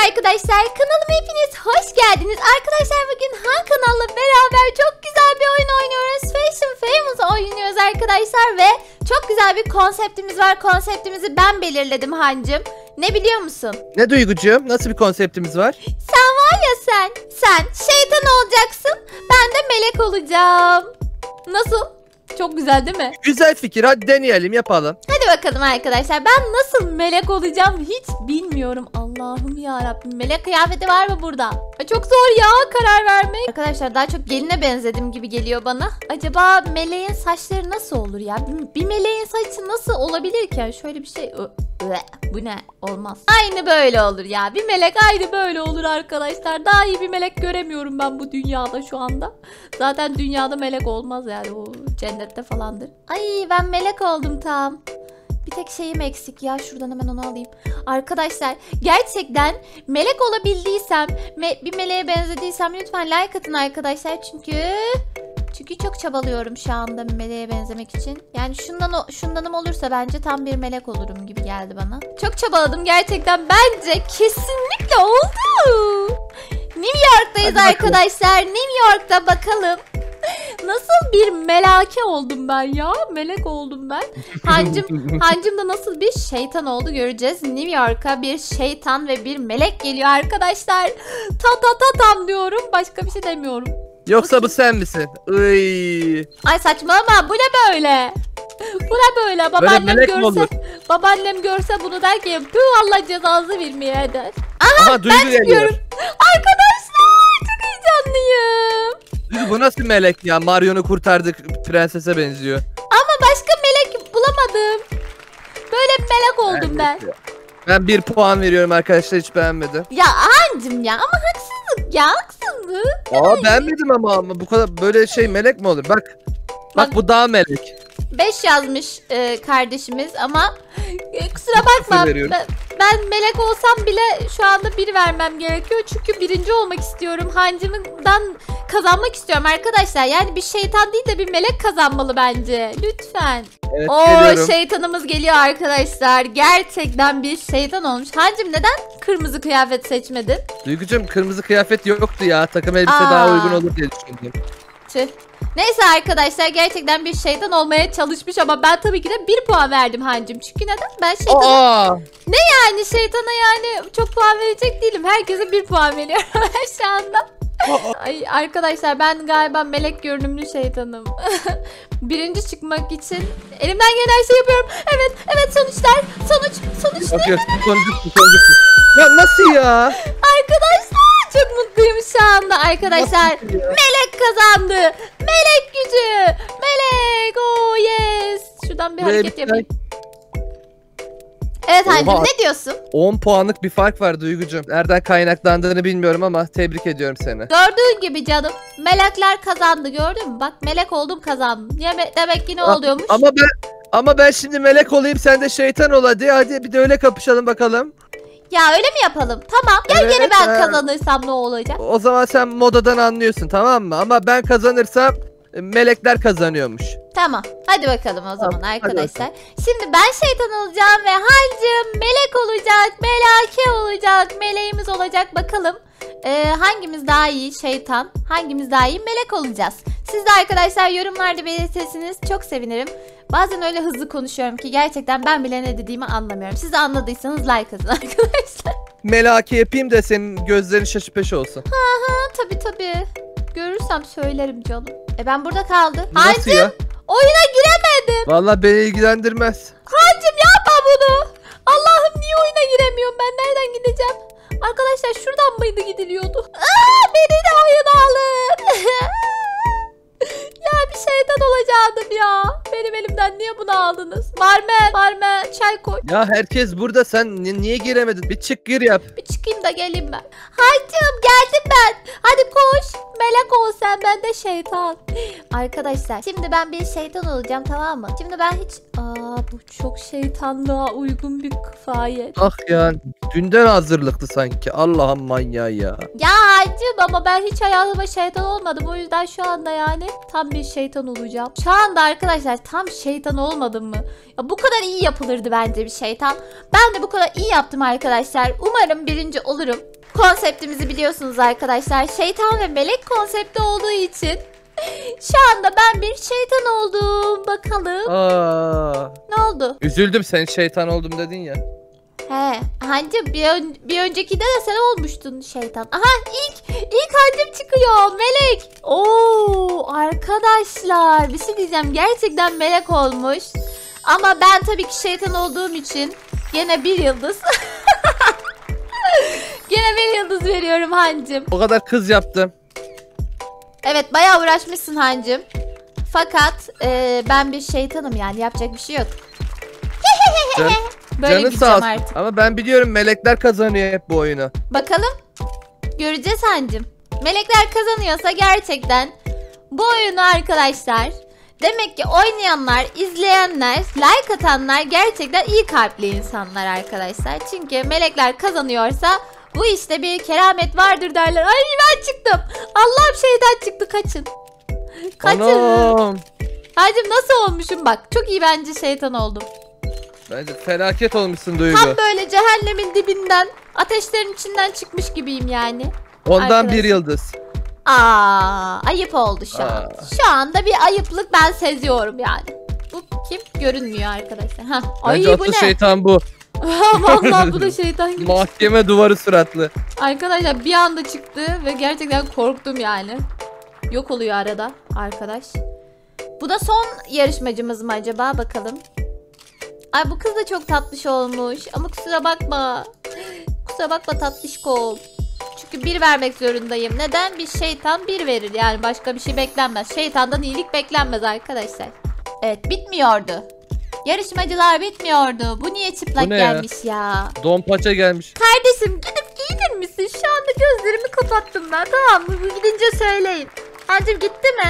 arkadaşlar, kanalıma hepiniz hoş geldiniz. Arkadaşlar bugün Han kanalla beraber çok güzel bir oyun oynuyoruz. Fashion Famous oynuyoruz arkadaşlar ve çok güzel bir konseptimiz var. Konseptimizi ben belirledim Hancım. Ne biliyor musun? Ne Duygucuğum? Nasıl bir konseptimiz var? Sen var ya sen şeytan olacaksın, ben de melek olacağım. Nasıl? Çok güzel değil mi? Güzel fikir. Hadi deneyelim, yapalım. Hadi bakalım arkadaşlar. Ben nasıl melek olacağım hiç bilmiyorum. Allah'ım yarabbim. Melek kıyafeti var mı burada? Çok zor ya karar vermek. Arkadaşlar daha çok geline benzedim gibi geliyor bana. Acaba meleğin saçları nasıl olur ya? Bir meleğin saçı nasıl olabilir ki? Şöyle bir şey... Bu ne? Olmaz. Aynı böyle olur ya. Bir melek aynı böyle olur arkadaşlar. Daha iyi bir melek göremiyorum ben bu dünyada şu anda. Zaten dünyada melek olmaz yani. O cennette falandır. Ay ben melek oldum tam. Bir tek şeyim eksik ya. Şuradan hemen onu alayım. Arkadaşlar gerçekten melek olabildiysem, bir meleğe benzediysem lütfen like atın arkadaşlar. Çünkü çok çabalıyorum şu anda bir meleğe benzemek için. Yani şundanım olursa bence tam bir melek olurum gibi geldi bana. Çok çabaladım gerçekten. Bence kesinlikle oldu. New York'tayız arkadaşlar. New York'ta bakalım. Nasıl bir melake oldum ben ya. Melek oldum ben. Hancım da nasıl bir şeytan oldu göreceğiz. New York'a bir şeytan ve bir melek geliyor arkadaşlar. Tam diyorum. Başka bir şey demiyorum. Yoksa bu sen misin? Iy. Ay saçmalama, bu ne böyle? Bu ne böyle? Babaannem görse bunu der ki tüh Allah cezası vermeye eder. Aha ben çıkıyorum. Arkadaşlar çok heyecanlıyım. Bu nasıl melek ya? Marion'u kurtardık, prensese benziyor. Ama başka melek bulamadım. Böyle bir melek oldum ben. Ben 1 puan veriyorum arkadaşlar, hiç beğenmedim. Ya Hancım ya, ama haksızlık ya, haksızlık. Beğenmedim ama bu kadar böyle şey melek mi olur? Bak bu daha melek. 5 yazmış kardeşimiz ama kusura bakma, ben melek olsam bile şu anda 1 vermem gerekiyor. Çünkü birinci olmak istiyorum. Hancımdan kazanmak istiyorum arkadaşlar. Yani bir şeytan değil de bir melek kazanmalı bence. Lütfen. Evet, Oo, şeytanımız geliyor arkadaşlar. Gerçekten bir şeytan olmuş. Hancım neden kırmızı kıyafet seçmedin? Duygucuğum kırmızı kıyafet yoktu ya. Takım elbise daha uygun olur diye düşündüm. Tüh. Neyse arkadaşlar gerçekten bir şeytan olmaya çalışmış ama ben tabii ki de 1 puan verdim Hancım. Çünkü neden? Ben şeytana... Ne yani şeytana yani çok puan verecek değilim. Herkese 1 puan veriyorum şu anda. Ay arkadaşlar ben galiba melek görünümlü şeytanım. Birinci çıkmak için elimden gelen her şeyi yapıyorum. Evet sonuçlar. Sonuç ne? Sonuç. Ya nasıl ya? Arkadaşlar çok mutluyum şu anda arkadaşlar. Melek kazandı. Melek gücü. Melek. Oh yes. Şuradan bir hareket yapayım. Evet Hancım ne diyorsun? 10 puanlık bir fark var Duygucuğum. Nereden kaynaklandığını bilmiyorum ama tebrik ediyorum seni. Gördüğün gibi canım. Melekler kazandı, gördün mü? Bak melek oldum, kazandım. Demek ki ne oluyormuş? Ama ben şimdi melek olayım, sen de şeytan ol hadi. Hadi bir de öyle kapışalım bakalım. Ya öyle mi yapalım? Tamam. Gel gene ben kazanırsam ne olacak? O zaman sen modadan anlıyorsun, tamam mı? Ama ben kazanırsam melekler kazanıyormuş. Tamam. Hadi bakalım o zaman arkadaşlar. Şimdi ben şeytan olacağım ve Hancım melek olacak. Melake olacak. Meleğimiz olacak. Bakalım hangimiz daha iyi şeytan, hangimiz daha iyi melek olacağız. Siz de arkadaşlar yorumlarda belirtirseniz çok sevinirim. Bazen öyle hızlı konuşuyorum ki gerçekten ben bile ne dediğimi anlamıyorum. Siz de anladıysanız like atın arkadaşlar. Melake yapayım da senin gözlerin şaşı peşi olsun. Tabii. Görürsem söylerim canım. Ben burada kaldı. Nasıl ya? Oyuna giremedim. Vallahi beni ilgilendirmez. Hancım yapma bunu. Allah'ım niye oyuna giremiyorum ben? Nereden gideceğim? Arkadaşlar şuradan mıydı gidiliyordu? Beni de oyuna alın. Ya bir şeytan olacaktım ya. Benim elimden niye bunu aldınız? Barmen çay koy. Ya herkes burada, sen niye giremedin? Bir çık gir yap. Bir çıkayım da geleyim ben. Hancım geldim ben. Hadi koş. Melek ol sen, ben de şeytan. Arkadaşlar şimdi ben bir şeytan olacağım, tamam mı? Şimdi ben hiç... bu çok şeytanlığa uygun bir kifayet. Ah ya, dünden hazırlıktı sanki. Allah'ım manyağı ya. Ya Hancım ama ben hiç hayatımda şeytan olmadım. O yüzden şu anda yani tam bir şeytan olacağım. Şu anda arkadaşlar tam şeytan olmadım mı? Ya bu kadar iyi yapılırdı bence bir şeytan. Ben de bu kadar iyi yaptım arkadaşlar. Umarım birinci olurum. Konseptimizi biliyorsunuz arkadaşlar. Şeytan ve melek konsepti olduğu için şu anda ben bir şeytan oldum. Bakalım. Aa, Ne oldu? üzüldüm, sen şeytan oldum dedin ya. He, Hancım bir öncekinde de sen olmuştun şeytan. Aha ilk Hancım çıkıyor. Melek. Oo arkadaşlar bir şey diyeceğim. Gerçekten melek olmuş. Ama ben tabii ki şeytan olduğum için gene bir yıldız. Gene bir yıldız veriyorum Hancım. O kadar kız yaptım. Evet bayağı uğraşmışsın Hancım. Fakat ben bir şeytanım yani yapacak bir şey yok. Can, Böyle canın gideceğim sağ olsun. artık. Ama ben biliyorum melekler kazanıyor hep bu oyunu. Bakalım. Göreceğiz Hancım. Melekler kazanıyorsa gerçekten bu oyunu arkadaşlar. Demek ki oynayanlar, izleyenler, like atanlar gerçekten iyi kalpli insanlar arkadaşlar. Çünkü melekler kazanıyorsa bu işte bir keramet vardır derler. Ay ben çıktım. Allah'ım şeytan çıktı kaçın. Kaçın. Anam. Hancım nasıl olmuşum bak. Çok iyi bence şeytan oldum. Bence felaket olmuşsun Duygu. Tam böyle cehennemin dibinden, ateşlerin içinden çıkmış gibiyim yani. Ondan arkadaşlar. bir yıldız. Ayıp oldu şu an. Şu anda bir ayıplık ben seziyorum yani. Bu kim? Görünmüyor arkadaşlar. Hah. Ay Bence bu asıl ne? şeytan bu. Vallahi bu da şeytan gibi. Mahkeme duvarı suratlı. Arkadaşlar bir anda çıktı ve gerçekten korktum yani. Yok oluyor arada arkadaş. Bu da son yarışmacımız mı acaba? Bakalım. Ay bu kız da çok tatlış olmuş. Ama kusura bakma. Kusura bakma tatlışkom. Çünkü bir vermek zorundayım. Neden? Bir şeytan bir verir. Yani başka bir şey beklenmez. Şeytandan iyilik beklenmez arkadaşlar. Evet bitmiyordu. Yarışmacılar bitmiyordu. Bu niye çıplak Bu ne ya? gelmiş ya? Don paça gelmiş. Kardeşim gidip giyinir misin? Şu anda gözlerimi kapattım ben. Tamam mı? Gidince söyleyin. Hancım gitti mi?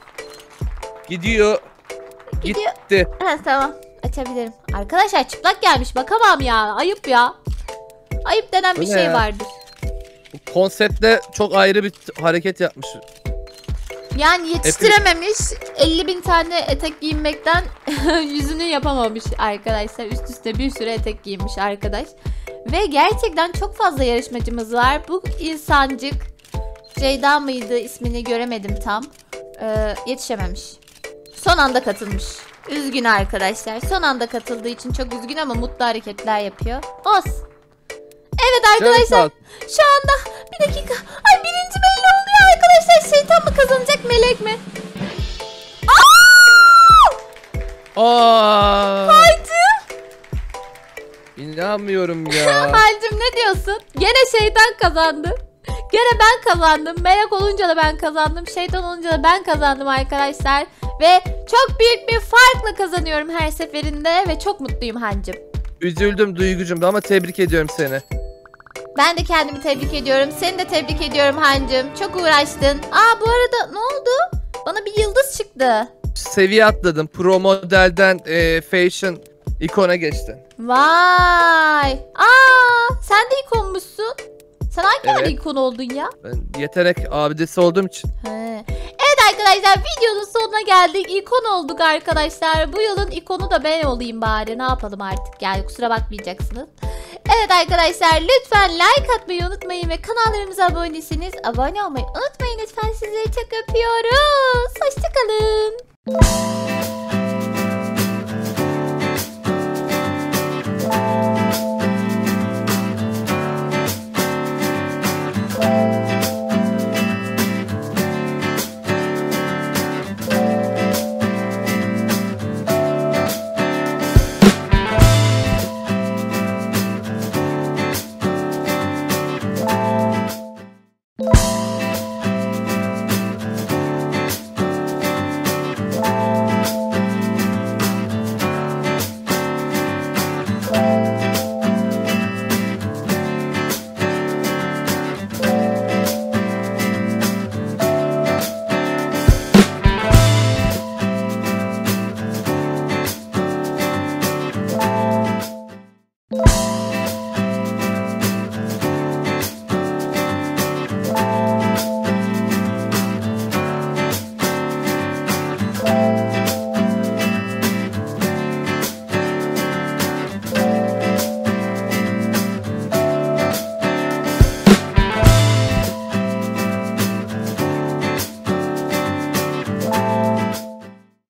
Gidiyor. Gidiyor. Gitti. Ha, tamam. Açabilirim. Arkadaşlar çıplak gelmiş. Bakamam ya. Ayıp ya. Ayıp denen Bu bir ne şey ya? vardır. Bu konseptle çok ayrı bir hareket yapmış. Yani yetiştirememiş. 50.000 tane etek giyinmekten yüzünü yapamamış arkadaşlar. Üst üste bir sürü etek giymiş arkadaş. Ve gerçekten çok fazla yarışmacımız var. Bu insancık Ceyda mıydı, ismini göremedim tam. Yetişememiş. Son anda katılmış. Üzgün arkadaşlar. Son anda katıldığı için çok üzgün ama mutlu hareketler yapıyor. Olsun. Evet arkadaşlar. Şu anda bir dakika. Ay birinci belli oluyor arkadaşlar. Şeytan mı kazanacak, melek mi? Aa! Hancım. İnanmıyorum ya. Hancım ne diyorsun? Gene şeytan kazandı. Gene ben kazandım. Melek olunca da ben kazandım. Şeytan olunca da ben kazandım arkadaşlar. Ve çok büyük bir farkla kazanıyorum her seferinde. Ve çok mutluyum Hancım. Üzüldüm Duygucum ama tebrik ediyorum seni. Ben de kendimi tebrik ediyorum. Seni de tebrik ediyorum Hancım. Çok uğraştın. Bu arada ne oldu? Bana bir yıldız çıktı. Seviye atladım. Pro modelden fashion ikona geçtin. Vay. Sen de ikonmuşsun. Sen hangi ara ikon oldun ya? Ben yetenek abidesi olduğum için. Evet arkadaşlar videonun sonuna geldik. İkon olduk arkadaşlar. Bu yılın ikonu da ben olayım bari. Ne yapalım artık yani kusura bakmayacaksınız. Evet arkadaşlar lütfen like atmayı unutmayın ve kanallarımıza abone değilseniz abone olmayı unutmayın lütfen. Sizleri çok öpüyoruz. Hoşçakalın.